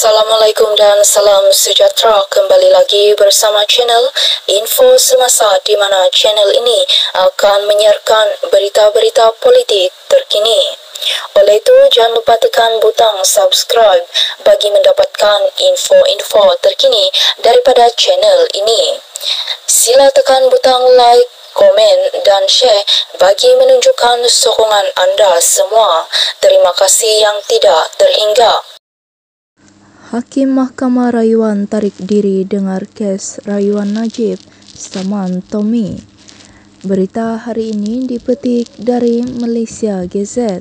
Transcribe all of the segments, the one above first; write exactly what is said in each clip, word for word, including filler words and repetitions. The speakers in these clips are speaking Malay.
Assalamualaikum dan salam sejahtera. Kembali lagi bersama channel Info Semasa, di mana channel ini akan menyiarkan berita-berita politik terkini. Oleh itu, jangan lupa tekan butang subscribe bagi mendapatkan info-info terkini daripada channel ini. Sila tekan butang like, komen dan share bagi menunjukkan sokongan anda semua. Terima kasih yang tidak terhingga. Hakim Mahkamah Rayuan tarik diri dengar kes rayuan Najib Saman Tommy. Berita hari ini dipetik dari Malaysia Gazette.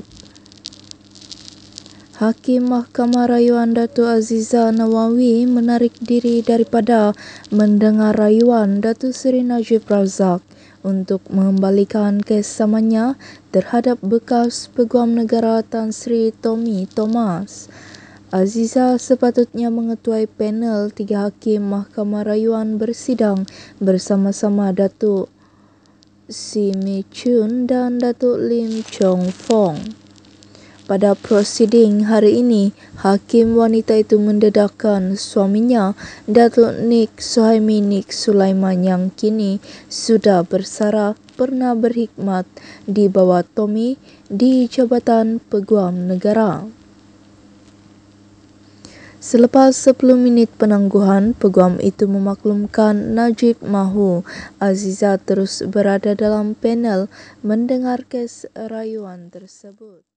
Hakim Mahkamah Rayuan Datuk Aziza Nawawi menarik diri daripada mendengar rayuan Datuk Seri Najib Razak untuk mengembalikan kes samannya terhadap bekas Peguam Negara Tan Sri Tommy Thomas. Aziza sepatutnya mengetuai panel tiga hakim Mahkamah Rayuan bersidang bersama-sama Datuk Si Mi Chun dan Datuk Lim Chong Fong. Pada prosiding hari ini, hakim wanita itu mendedahkan suaminya, Datuk Nik Suhaimi Nik Sulaiman, yang kini sudah bersara pernah berkhidmat di bawah Tommy di Jabatan Peguam Negara. Selepas sepuluh minit penangguhan, peguam itu memaklumkan Najib mahu Aziza terus berada dalam panel mendengar kes rayuan tersebut.